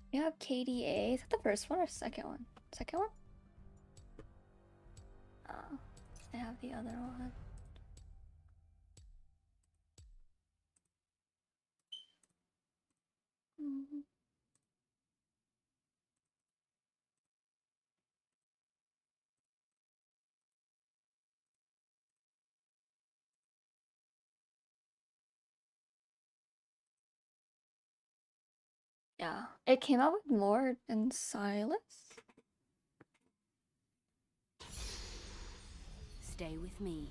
You have KDA. Is that the first one or second one? Second one? Oh, I have the other one. Mhm. Yeah, it came out with Lord and Silas. Stay with me.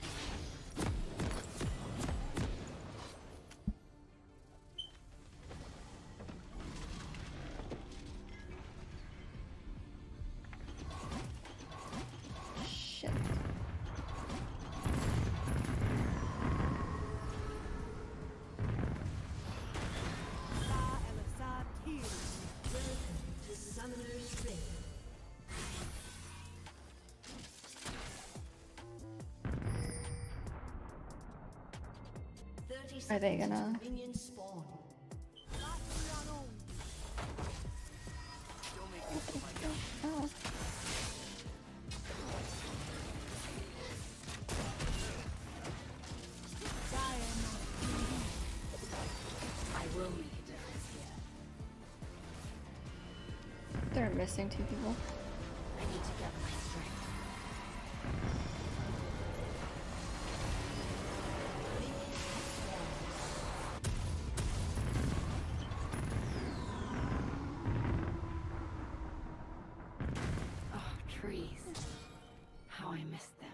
Shit. Are they gonna? Oh. I will make a difference here. They're missing 2 people. I need to gather my strength. Oh, trees. How I miss them.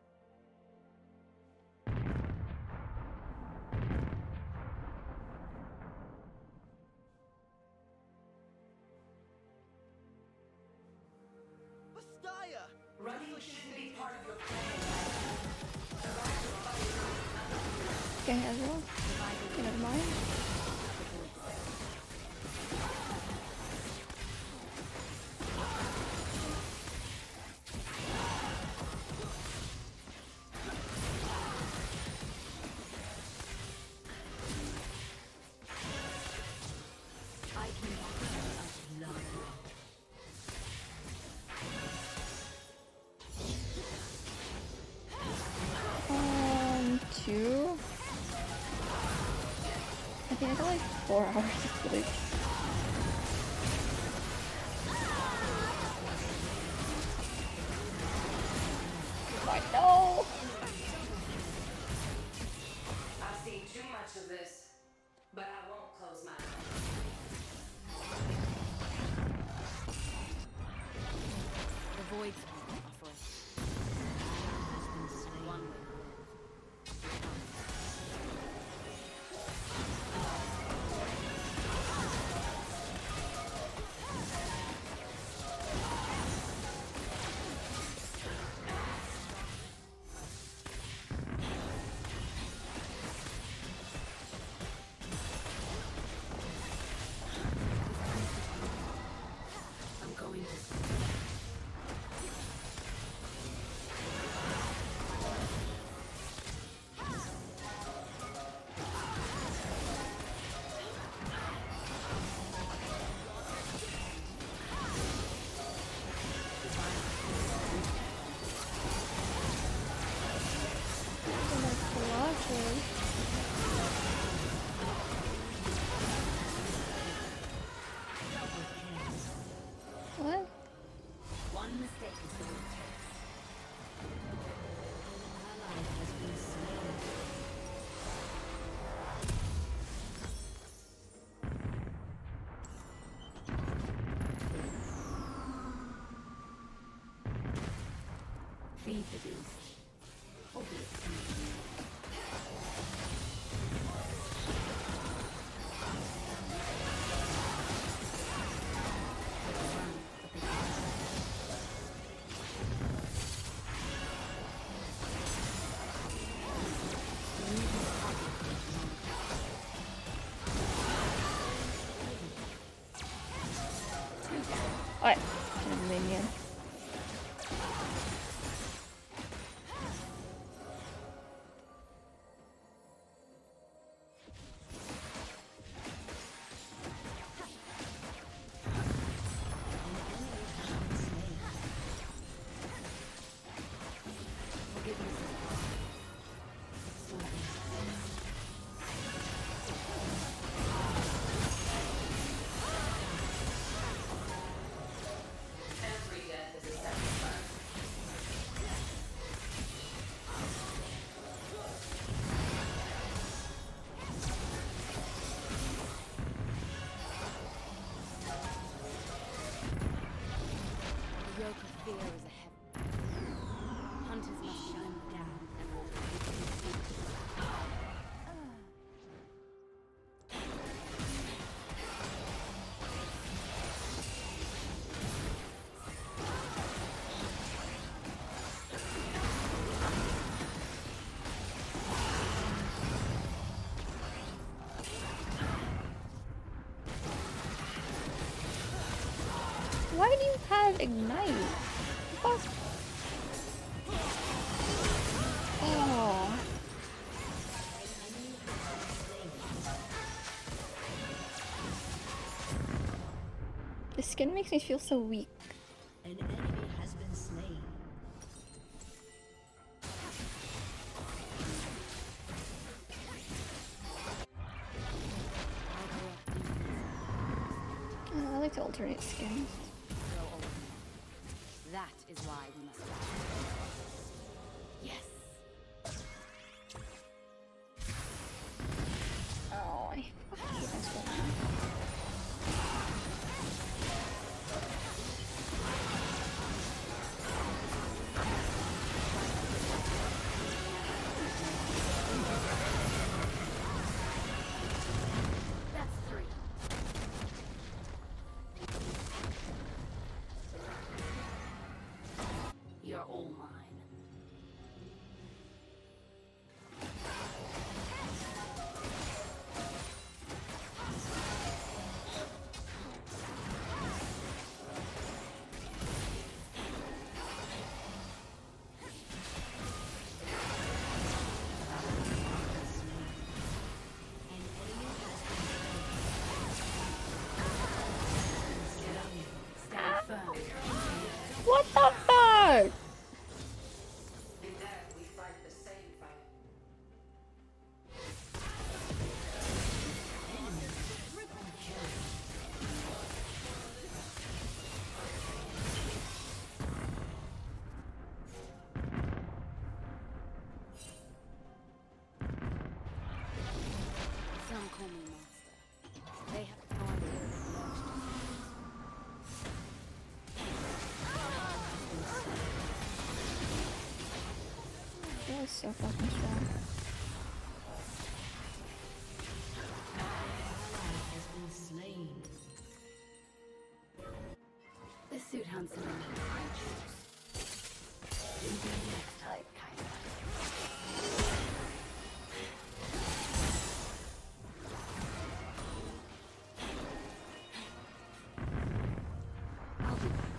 Running shouldn't be part of your plan. Okay, everyone. Okay, never mind. I can of love. 2. I think I got like 4 hours of sleep. I know. I've seen too much of this, but I won't close my eyes. The void's offer. Has been slain. One way to live. I'm going to. What? One mistake is all it takes. An ally has been slain. Feed the beast. What? Minion. Why do you have ignite? Fuck. Oh. The skin makes me feel so weak. An enemy has been slain. Oh, I like to alternate skins. Grow old. That is why we must die. Yes. Oh, I fucking hate this one. That's 3. You're all mine. What the fuck? In that, we fight the same fight. Some call me monster. They have no idea that monster. That was so fucking strong. Has been slain. This suit hunts in the creatures. Next type, kind of. I'll be back.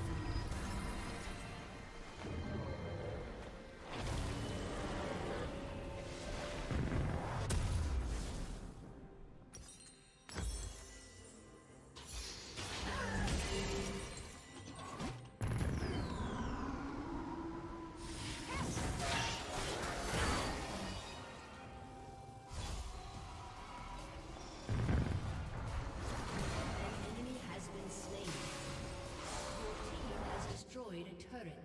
An enemy has been slain. Your team has destroyed a turret.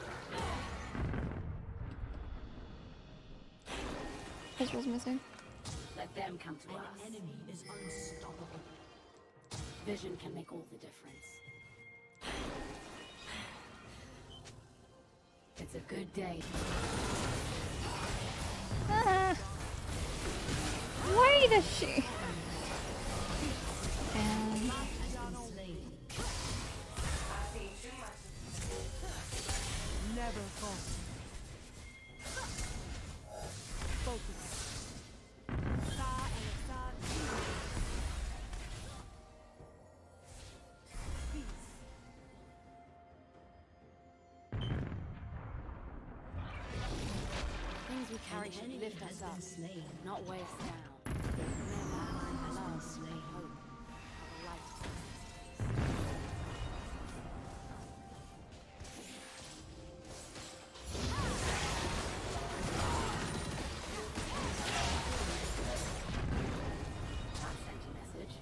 Israel's missing. Let them come to us. An enemy is unstoppable. Vision can make all the difference. It's a good day. Ah. Why does she? And Slain. I've seen too much. Never fall. Focus. Things we carry An should enemy lift has us been up, slain. not weigh us down. Remember, love, slain. hope, light. I sent a message.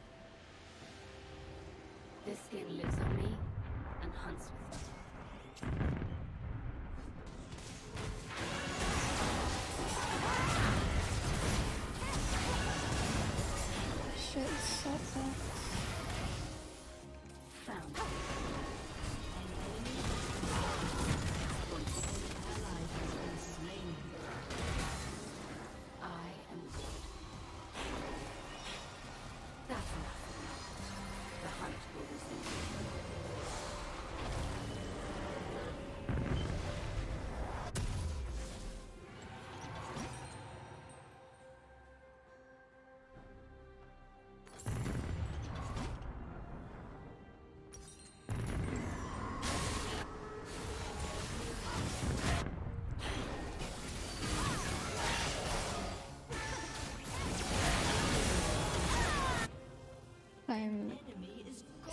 This skin lives on me and hunts with it. shit is so fast. Found. I am good. That's enough. The hunt will resume.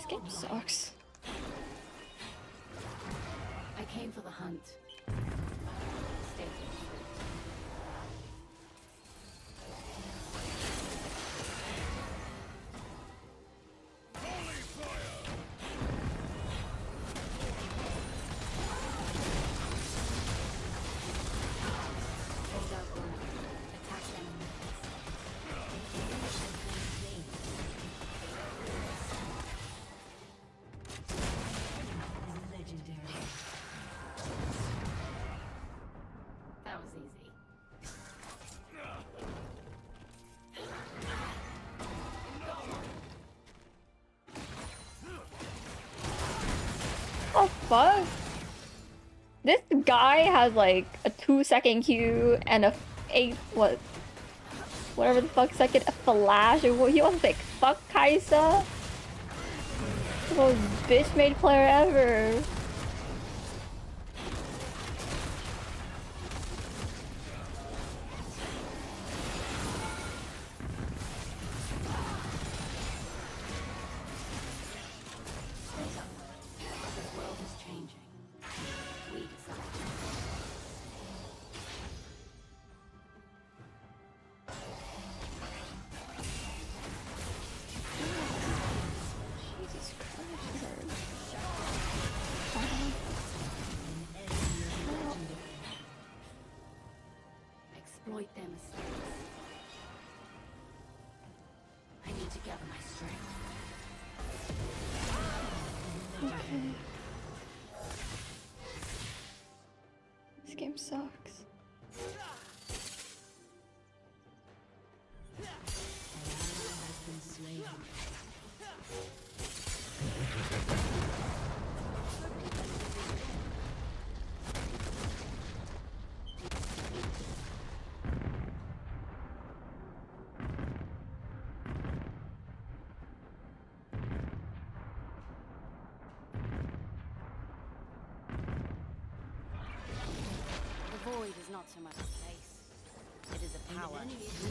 game sucks. I came for the hunt. Stay That was easy. Oh fuck! This guy has like a 2-second Q and a 8 whatever the fuck second flash. He wants to say fuck Kaisa. The most bitch made player ever. The world is changing. We decide. Jesus Christ. Exploit their mistakes. I need to gather my strength. Okay. This game sucks. The void is not so much a place. It is a power.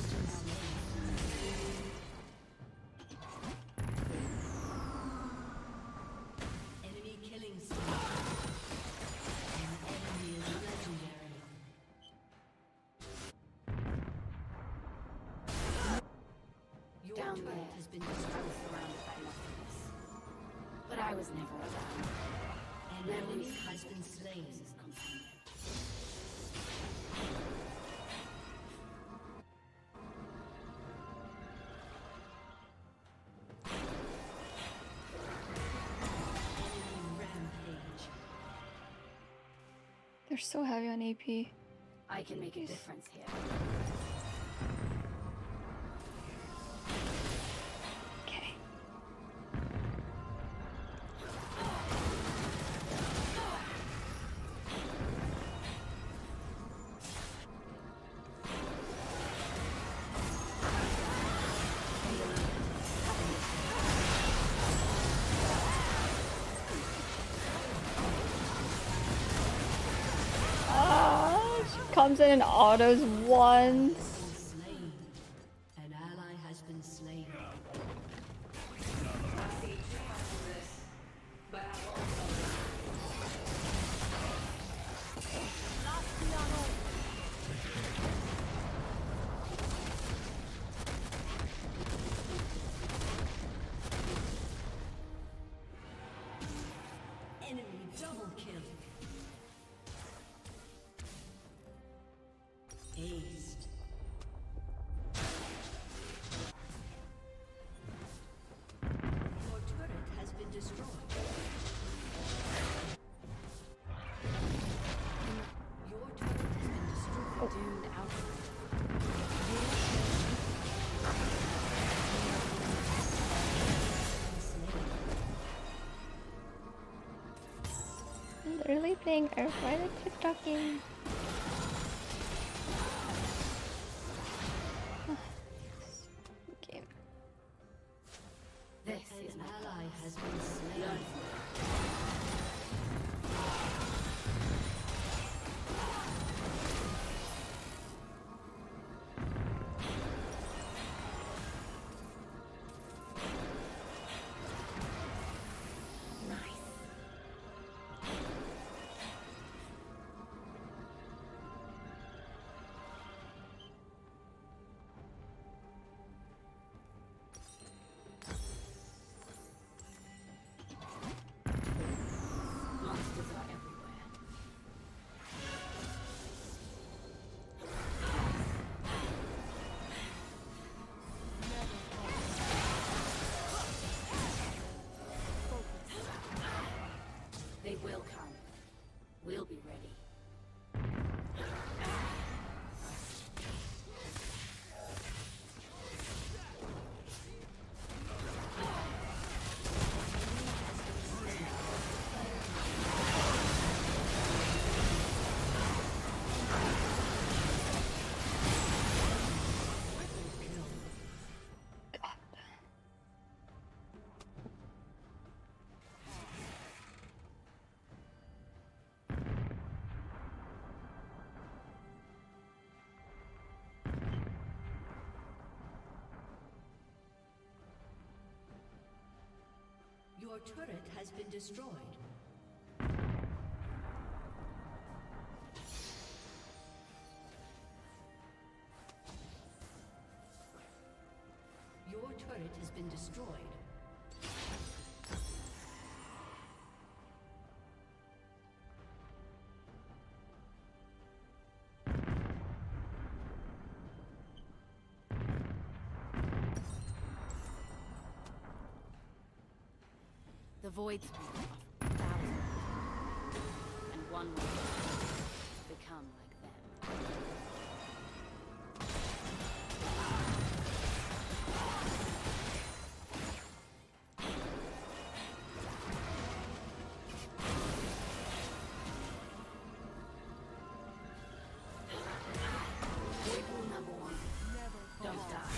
Enemy killing spree. An enemy is legendary. Your Down turret there, has been I was destroyed. surrounded by nothingness. But I was never alone. An enemy has been slain. This companion. Enemy rampage. They're so heavy on AP. I can make a difference here. Okay. She comes in and autos once. Slain. An ally has been slain. I've seen too much of this, but I won't close my eyes. Enemy double kill. Aced. Your turret has been destroyed. Your turret has been destroyed. Doomed out. Literally playing Earthrider TikToking. Game. This is An my ally has been slain. They will come. We'll be ready. Your turret has been destroyed. Your turret has been destroyed. The void speed of thousands, and one will become like them. Void rule number one: don't die.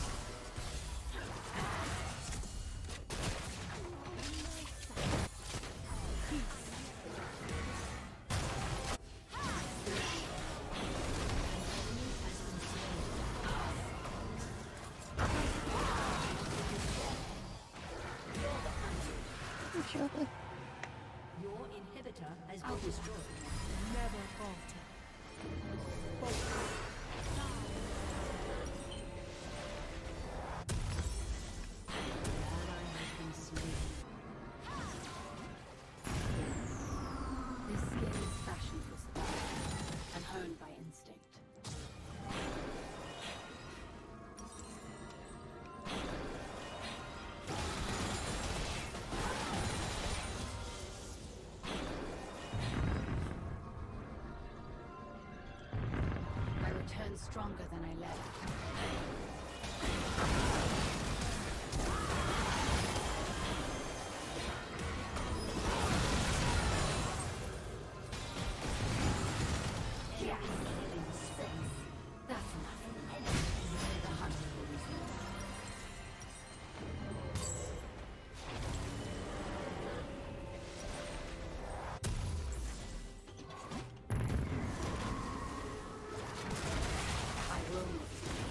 Your inhibitor has been destroyed. Never falter. Ally has been slain. This skin is fashioned for survival and honed by instinct. I return stronger than I left. That's enough. The hunter will resume. I will make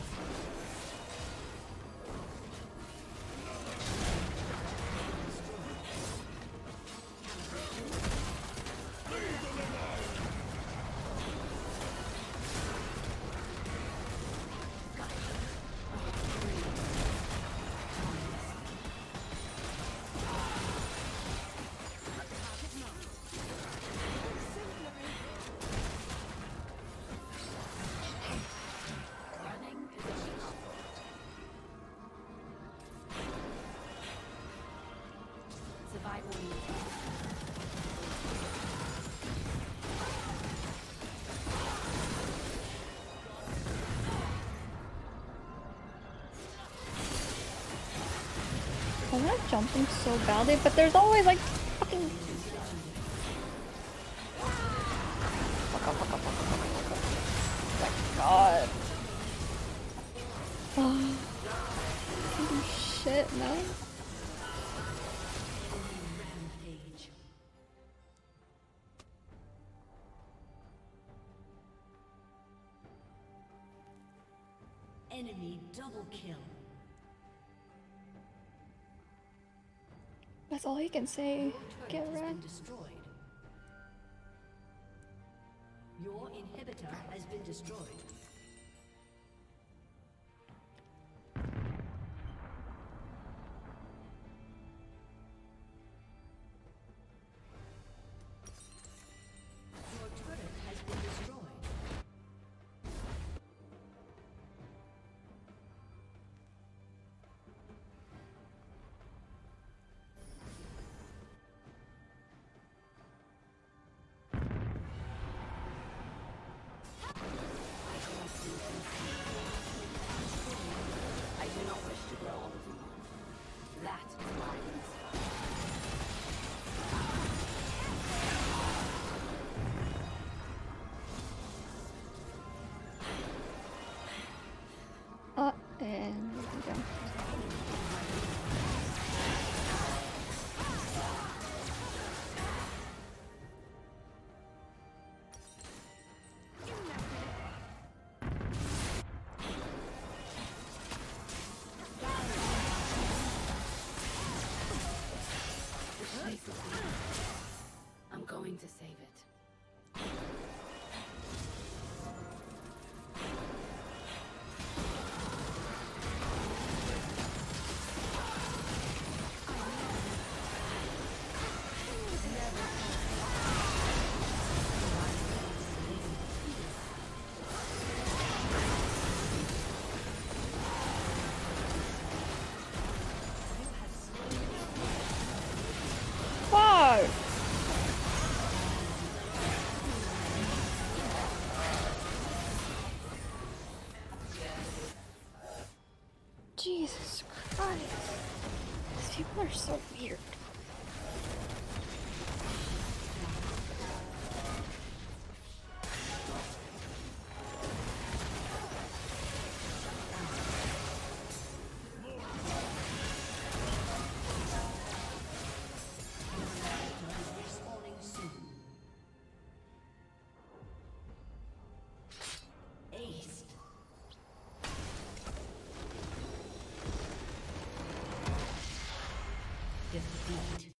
running is a shield. Survival needs. I'm not jumping so badly, but there's always like fucking. Fuck up, fuck up, fuck up, fuck up, fuck up. My god. Holy shit, man. Rampage. Enemy double kill. That's all he can say. Your Get turret has wrecked. been destroyed. Your inhibitor has been destroyed. Your turret has been destroyed. place is here. I'm going to save it. Fuck! Jesus Christ. These people are so weird. Respawning soon. Aced. Defeat.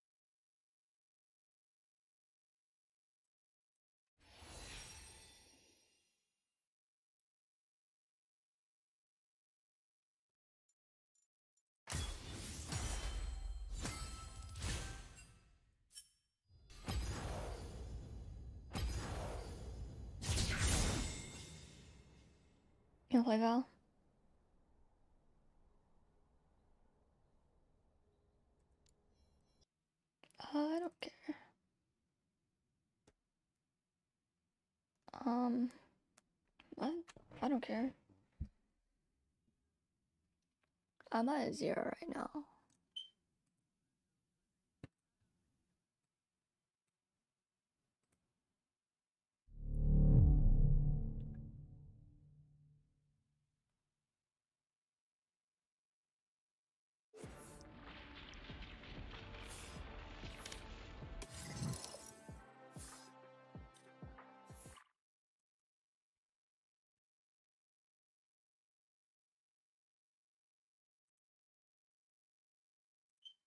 You wanna play Val? I don't care. What? I don't care. I'm at 0 right now.